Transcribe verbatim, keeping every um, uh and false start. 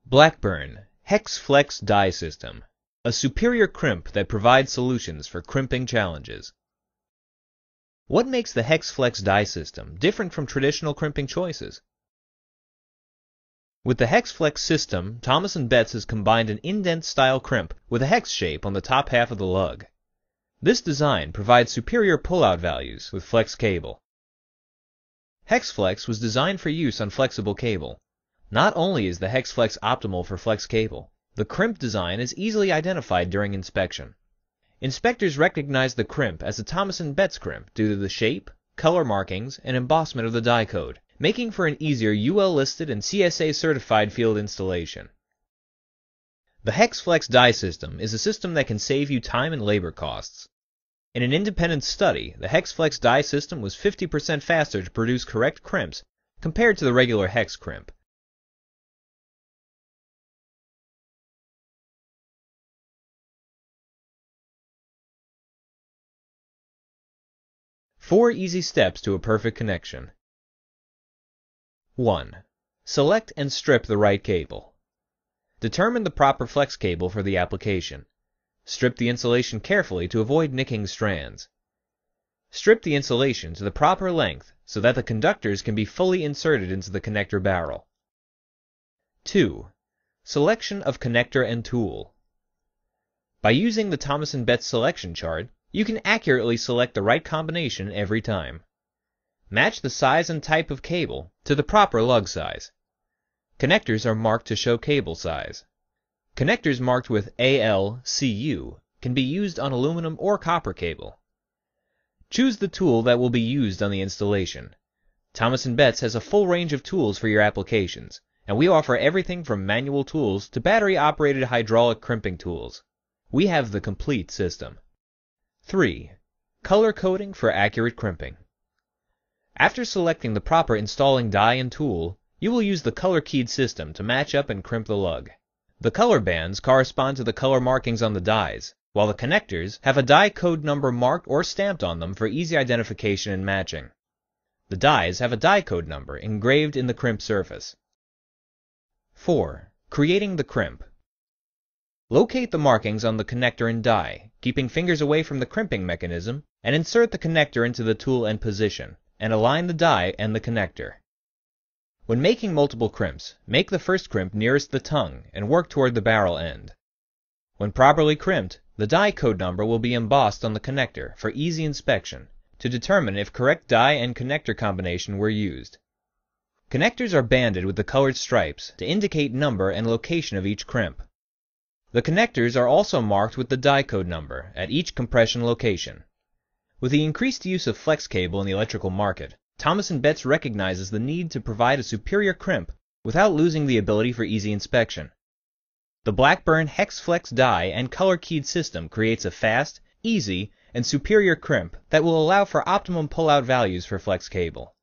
Blackburn Hex Flex Die System, a superior crimp that provides solutions for crimping challenges. What makes the Hex Flex die system different from traditional crimping choices? With the Hex Flex system, Thomas and Betts has combined an indent-style crimp with a hex shape on the top half of the lug. This design provides superior pull-out values with flex cable. Hex Flex was designed for use on flexible cable. Not only is the Hex Flex optimal for flex cable, the crimp design is easily identified during inspection. Inspectors recognize the crimp as a Thomas and Betts crimp due to the shape, color markings, and embossment of the die code, making for an easier U L-listed and C S A-certified field installation. The Hex Flex die system is a system that can save you time and labor costs. In an independent study, the Hex Flex die system was fifty percent faster to produce correct crimps compared to the regular hex crimp. Four easy steps to a perfect connection. one. Select and strip the right cable. Determine the proper flex cable for the application. Strip the insulation carefully to avoid nicking strands. Strip the insulation to the proper length so that the conductors can be fully inserted into the connector barrel. two. Selection of connector and tool. By using the Thomas and Betts selection chart, you can accurately select the right combination every time. Match the size and type of cable to the proper lug size. Connectors are marked to show cable size. Connectors marked with A L C U can be used on aluminum or copper cable. Choose the tool that will be used on the installation. Thomas and Betts has a full range of tools for your applications, and we offer everything from manual tools to battery-operated hydraulic crimping tools. We have the complete system. three. Color coding for accurate crimping. After selecting the proper installing die and tool, you will use the color-keyed system to match up and crimp the lug. The color bands correspond to the color markings on the dies, while the connectors have a die code number marked or stamped on them for easy identification and matching. The dies have a die code number engraved in the crimp surface. four. Creating the crimp. Locate the markings on the connector and die, keeping fingers away from the crimping mechanism, and insert the connector into the tool end position, and align the die and the connector. When making multiple crimps, make the first crimp nearest the tongue and work toward the barrel end. When properly crimped, the die code number will be embossed on the connector for easy inspection to determine if correct die and connector combination were used. Connectors are banded with the colored stripes to indicate number and location of each crimp. The connectors are also marked with the die code number at each compression location. With the increased use of flex cable in the electrical market, Thomas and Betts recognizes the need to provide a superior crimp without losing the ability for easy inspection. The Blackburn Hex Flex die and color-keyed system creates a fast, easy, and superior crimp that will allow for optimum pull-out values for flex cable.